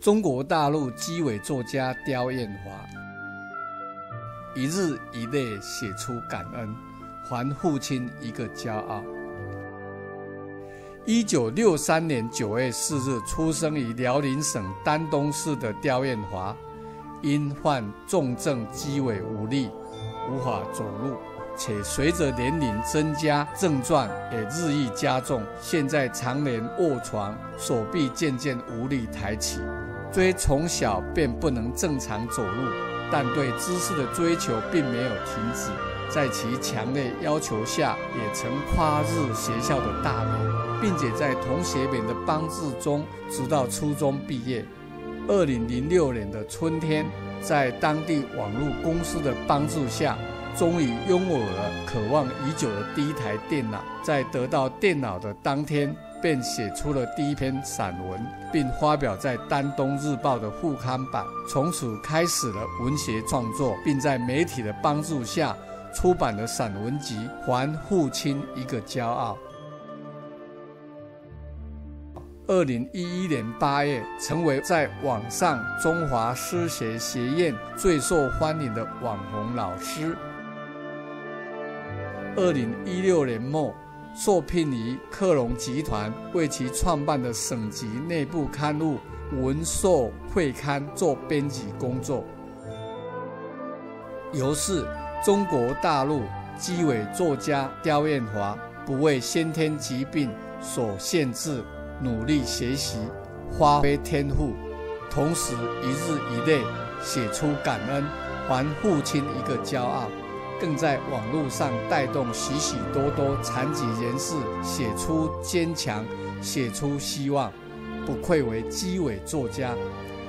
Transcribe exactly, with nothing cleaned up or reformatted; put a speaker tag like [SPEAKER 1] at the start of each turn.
[SPEAKER 1] 中国大陆基委作家刁燕华，一日一泪写出感恩，还父亲一个骄傲。一九六三年九月四日出生于辽宁省丹东市的刁燕华，因患重症肌尾无力，无法走路，且随着年龄增加，症状也日益加重，现在常年卧床，手臂渐渐无力抬起。虽从小便不能正常走路，但对知识的追求并没有停止，在其强烈要求下，也曾跨日学校的大名，并且在同学们的帮助中，直到初中毕业。二零零六年的春天，在当地网络公司的帮助下，终于拥有了渴望已久的第一台电脑。在得到电脑的当天，便写出了第一篇散文，并发表在《丹东日报》的副刊版，从此开始了文学创作，并在媒体的帮助下出版了散文集《还父亲一个骄傲》。二零一一年八月，成为在网上中华诗学学院最受欢迎的网红老师。二零一六年末，受聘于克隆集团为其创办的省级内部刊物《文硕会刊》做编辑工作。由是中国大陆基委作家刁燕华不为先天疾病所限制，努力学习，发挥天赋，同时一日一泪写出感恩，还父亲一个骄傲，更在网络上带动许许多多残疾人士写出坚强，写出希望，不愧为基委作家，